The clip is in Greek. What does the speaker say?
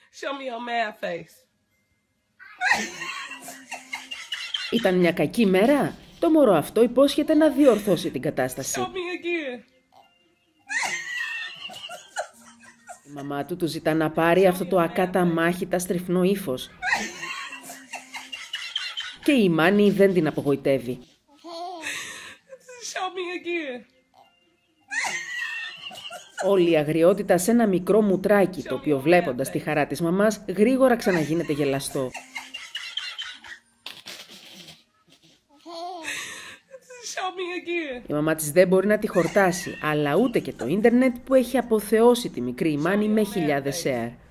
Show me your mad face. Ήταν μια κακή μέρα. Το μωρό αυτό υπόσχεται να διορθώσει την κατάσταση. Show me again. Η μαμά του ζητά να πάρει αυτό το ακαταμάχητα στριφνό ύφος. Και η Μάνη δεν την απογοητεύει. Show me again. Όλη η αγριότητα σε ένα μικρό μουτράκι, το οποίο βλέποντας τη χαρά της μαμάς, γρήγορα ξαναγίνεται γελαστό. Show me again. Η μαμά της δεν μπορεί να τη χορτάσει, αλλά ούτε και το ίντερνετ που έχει αποθεώσει τη μικρή Μάνη με χιλιάδες share.